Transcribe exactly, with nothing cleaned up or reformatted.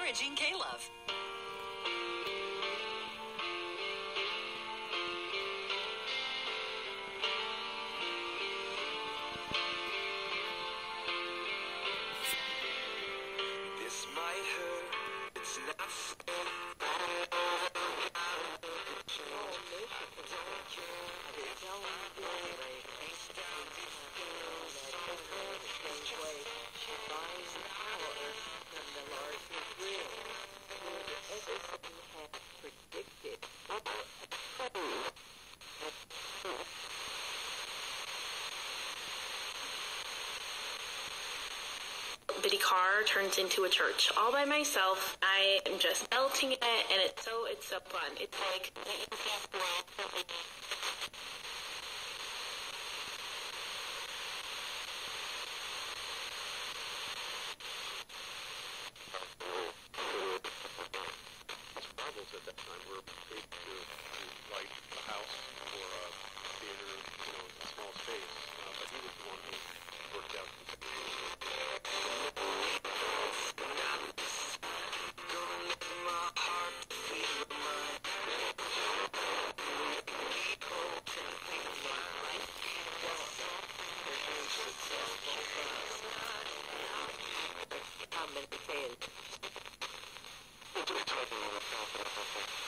encouraging K-Love. This might hurt, it's not so bitty car turns into a church all by myself. I am just belting it, and it's so it's so fun. It's like Marbles at that time were paid to, to light a house or a theater, you know, a small space. Uh, but he was the one who worked out the I'm